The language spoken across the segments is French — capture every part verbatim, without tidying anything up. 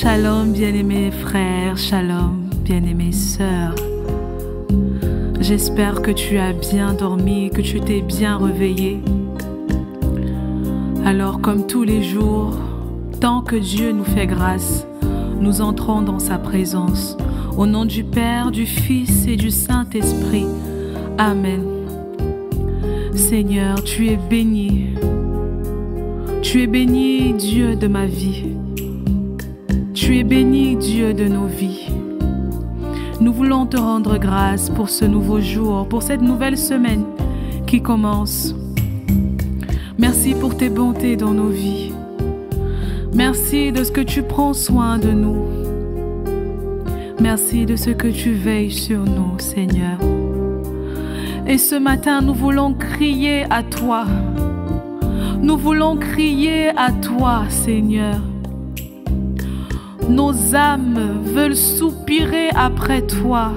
Shalom, bien-aimés frères, shalom, bien-aimées sœurs. J'espère que tu as bien dormi, que tu t'es bien réveillé. Alors, comme tous les jours, tant que Dieu nous fait grâce, nous entrons dans sa présence. Au nom du Père, du Fils et du Saint-Esprit. Amen. Seigneur, tu es béni. Tu es béni, Dieu de ma vie. Tu es béni, Dieu de nos vies. Nous voulons te rendre grâce pour ce nouveau jour, pour cette nouvelle semaine qui commence. Merci pour tes bontés dans nos vies. Merci de ce que tu prends soin de nous. Merci de ce que tu veilles sur nous, Seigneur. Et ce matin, nous voulons crier à toi. Nous voulons crier à toi, Seigneur. Nos âmes veulent soupirer après toi.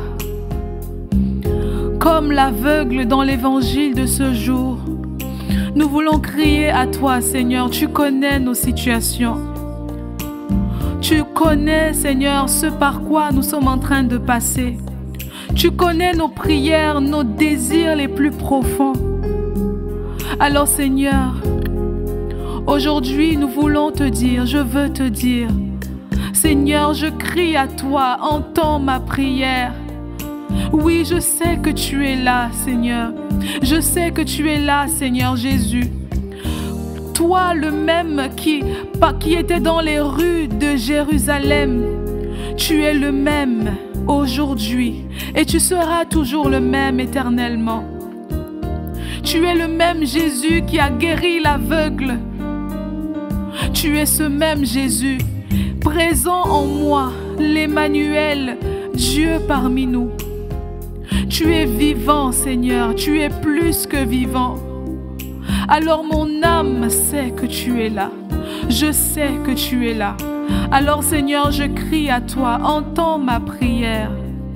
Comme l'aveugle dans l'évangile de ce jour, nous voulons crier à toi, Seigneur. Tu connais nos situations. Tu connais, Seigneur, ce par quoi nous sommes en train de passer. Tu connais nos prières, nos désirs les plus profonds. Alors, Seigneur, aujourd'hui, nous voulons te dire, je veux te dire, Seigneur, je crie à toi, entends ma prière. Oui, je sais que tu es là, Seigneur. Je sais que tu es là, Seigneur Jésus. Toi, le même qui, qui était dans les rues de Jérusalem, tu es le même aujourd'hui et tu seras toujours le même éternellement. Tu es le même Jésus qui a guéri l'aveugle. Tu es ce même Jésus présent en moi, l'Emmanuel, Dieu parmi nous. Tu es vivant, Seigneur, tu es plus que vivant. Alors mon âme sait que tu es là. Je sais que tu es là. Alors Seigneur, je crie à toi, entends ma prière.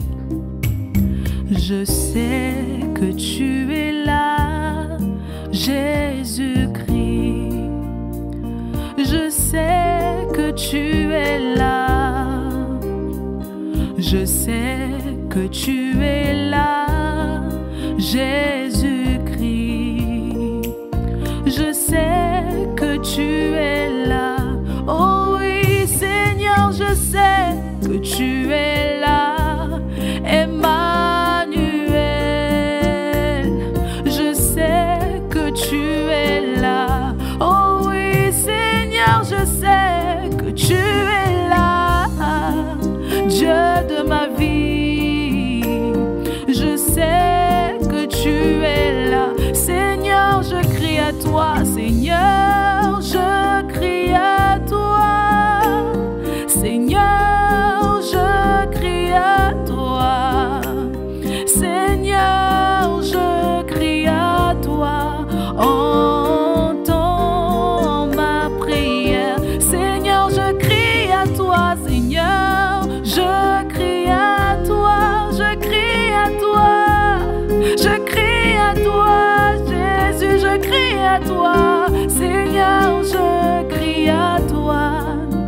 Je sais que tu es là, Jésus-Christ. Je sais que tu es là. Je sais que tu es là, Jésus-Christ. Je sais que tu es là. Oh oui, Seigneur, je sais que tu es là, Emmanuel. Je sais que tu es là. Oh oui, Seigneur, je sais que tu es là, Dieu de ma vie. Je sais que tu es là. Seigneur, je crie à toi. Seigneur, je crie à toi. Seigneur, je crie à toi. Seigneur, je crie à toi. Entends ma prière. Seigneur, je crie à toi. Seigneur, je crie à toi. Je crie à toi. Je crie à toi, Jésus, je crie à toi. Seigneur, je crie à toi.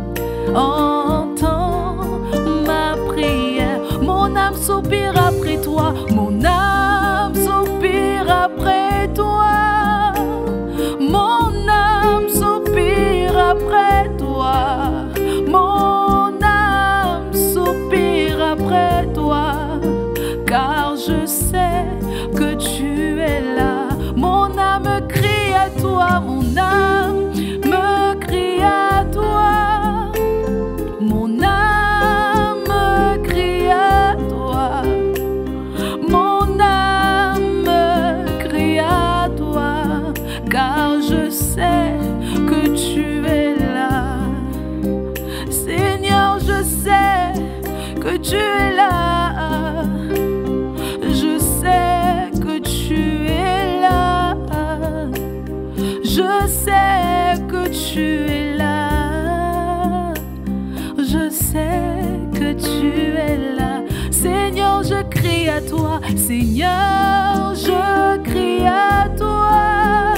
Entends ma prière. Mon âme soupire après toi. Mon âme soupire après toi. Mon âme soupire après toi. Mon âme soupire après toi. Car je sais que tu es là. Mon âme crie à toi. Mon âme me crie à toi. Mon âme crie à toi. Mon âme crie à toi. Car je sais que tu es là. Seigneur, je sais que tu es là. Je sais que tu es là. Je sais que tu es là. Je sais que tu es là. Seigneur, je crie à toi. Seigneur, je crie à toi.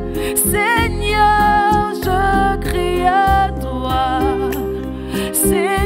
Seigneur, je crie à toi. Seigneur,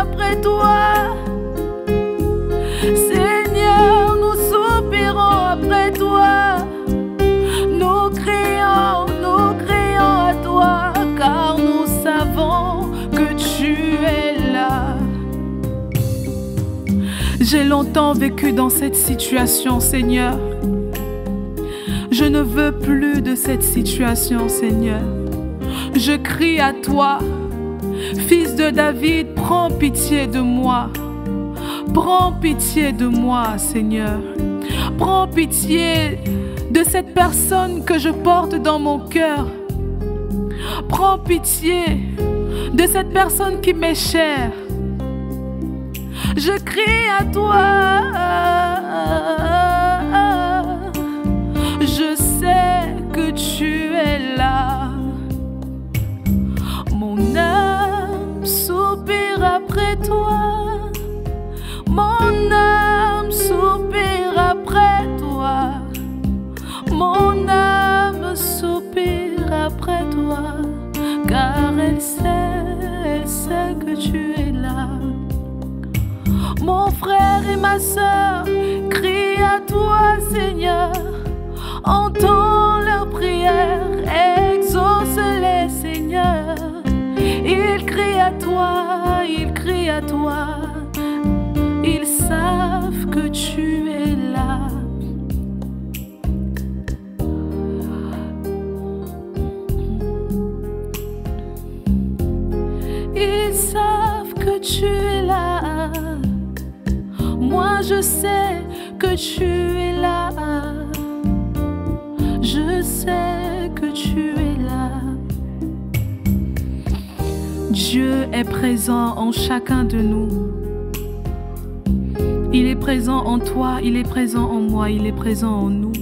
après toi. Seigneur, nous soupirons après toi. Nous crions, nous crions à toi, car nous savons que tu es là. J'ai longtemps vécu dans cette situation, Seigneur. Je ne veux plus de cette situation, Seigneur. Je crie à toi, Fils de David, prends pitié de moi. Prends pitié de moi, Seigneur. Prends pitié de cette personne que je porte dans mon cœur. Prends pitié de cette personne qui m'est chère. Je crie à toi. Je sais que tu es là. Mon âme soupire après toi. Mon âme soupire après toi. Mon âme soupire après toi. Car elle sait, elle sait que tu es là. Mon frère et ma sœur crient à toi, Seigneur. Entends leurs prières, exauce-les, Seigneur. Ils crient à toi, ils crient à toi. Ils savent que tu es là. Ils savent que tu es là. Moi je sais que tu es là. Je sais que tu es là. Dieu est présent en chacun de nous. Il est présent en toi, il est présent en moi, il est présent en nous.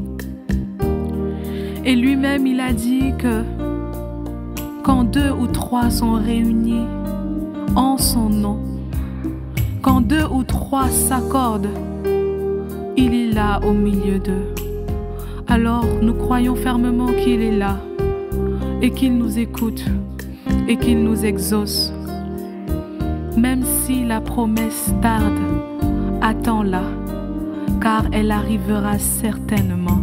Et lui-même, il a dit que quand deux ou trois sont réunis en son nom, quand deux ou trois s'accordent, il est là au milieu d'eux. Alors nous croyons fermement qu'il est là et qu'il nous écoute et qu'il nous exauce. Même si la promesse tarde, attends-la, car elle arrivera certainement.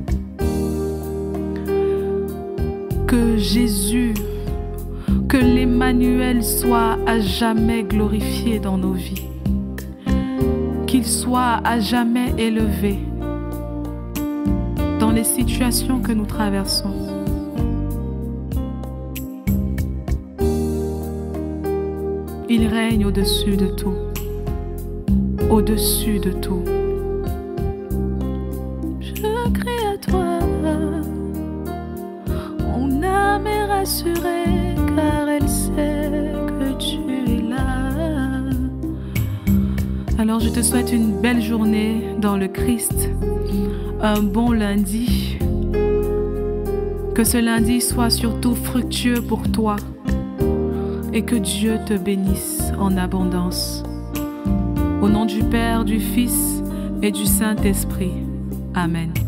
Que Jésus, que l'Emmanuel soit à jamais glorifié dans nos vies. Qu'il soit à jamais élevé dans les situations que nous traversons. Il règne au-dessus de tout. Au-dessus de tout. Je crie à toi. Mon âme est rassurée car elle sait que tu es là. Alors je te souhaite une belle journée dans le Christ. Un bon lundi. Que ce lundi soit surtout fructueux pour toi. Et que Dieu te bénisse en abondance. Au nom du Père, du Fils et du Saint-Esprit. Amen.